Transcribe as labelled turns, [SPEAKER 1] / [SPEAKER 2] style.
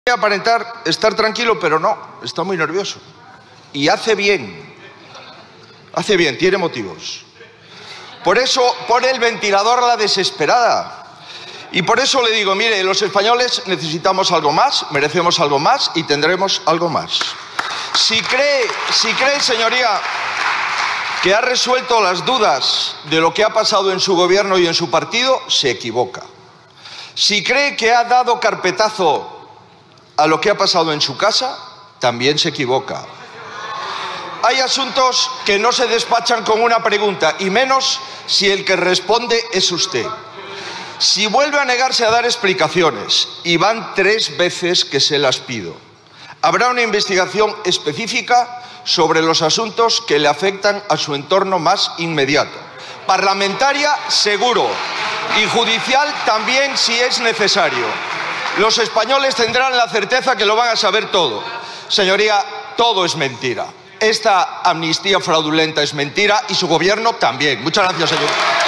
[SPEAKER 1] aparentar estar tranquilo, pero no, está muy nervioso. Y hace bien, tiene motivos. Por eso pone el ventilador a la desesperada. Y por eso le digo, mire, los españoles necesitamos algo más, merecemos algo más y tendremos algo más. Si cree, señoría, que ha resuelto las dudas de lo que ha pasado en su gobierno y en su partido, se equivoca. Si cree que ha dado carpetazo a lo que ha pasado en su casa, también se equivoca. Hay asuntos que no se despachan con una pregunta, y menos si el que responde es usted. Si vuelve a negarse a dar explicaciones, y van 3 veces que se las pido, habrá una investigación específica sobre los asuntos que le afectan a su entorno más inmediato. Parlamentaria, seguro, y judicial también si es necesario. Los españoles tendrán la certeza que lo van a saber todo. Señoría, todo es mentira. Esta amnistía fraudulenta es mentira y su gobierno también. Muchas gracias, señor.